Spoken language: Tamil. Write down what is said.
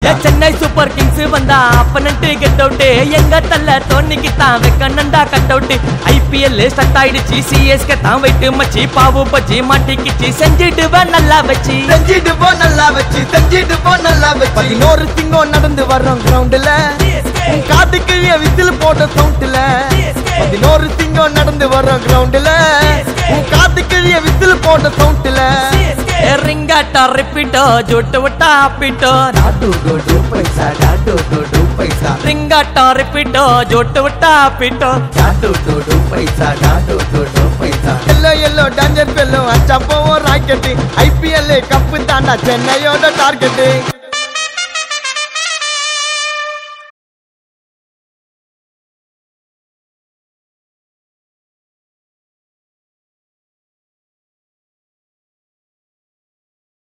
சென்னை சூப்பர் கிங்ஸ் வந்தா அப்பனன்ட் கெட் அவுட் எங்க தள்ள தோனிக்கு தான் வெக்கனண்டா கட் அவுட் ஐபிஎல் ஸ்டார்ட் ஆயிடுச்சு சிஎஸ்கே தான் வைட்டு மச்சி பாவு பச்சி மாட்டிக்கிச்சு செஞ்சிட்டு நல்லா வச்சு செஞ்சிட்டு போ நல்லா வச்சு 11 திங்கம் நடந்து வர்றோம் கிரவுண்ட்ல காட்டுக்கு விசில் போட்ட சவுண்ட்ல 11 திங்கம் நடந்து வர்றோம் கிரவுண்ட்ல காட்டுக்கு விசில் போட்ட சவுண்ட்ல रिंगाटा रिपीटो जुट वटा पीटो डाडू डू पैसा डाडू डू पैसा रिंगाटा रिपीटो जुट वटा पीटो डाडू डू पैसा डाडू डू पैसा येलो येलो डेंजर पेलो अच्छा पोवो रॉकेट आईपीएल कप तांडा चेन्नईयोड टार्गेट